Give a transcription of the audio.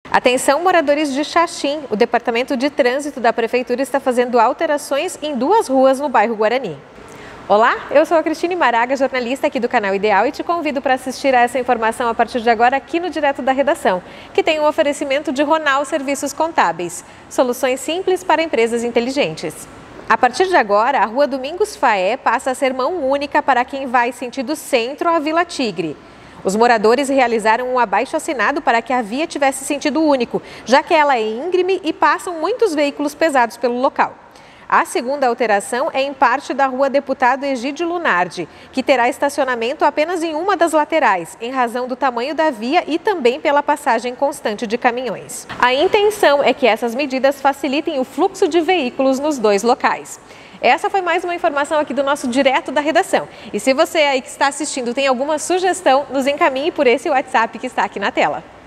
Atenção, moradores de Xaxim, o Departamento de Trânsito da Prefeitura está fazendo alterações em 2 ruas no bairro Guarani. Olá, eu sou a Cristine Maraga, jornalista aqui do canal Ideal, e te convido para assistir a essa informação a partir de agora aqui no Direto da Redação, que tem um oferecimento de Ronal Serviços Contábeis, soluções simples para empresas inteligentes. A partir de agora, a Rua Domingos Faé passa a ser mão única para quem vai sentido centro à Vila Tigre. Os moradores realizaram um abaixo-assinado para que a via tivesse sentido único, já que ela é íngreme e passam muitos veículos pesados pelo local. A segunda alteração é em parte da Rua Deputado Egídio Lunardi, que terá estacionamento apenas em uma das laterais, em razão do tamanho da via e também pela passagem constante de caminhões. A intenção é que essas medidas facilitem o fluxo de veículos nos 2 locais. Essa foi mais uma informação aqui do nosso Direto da Redação. E se você aí que está assistindo tem alguma sugestão, nos encaminhe por esse WhatsApp que está aqui na tela.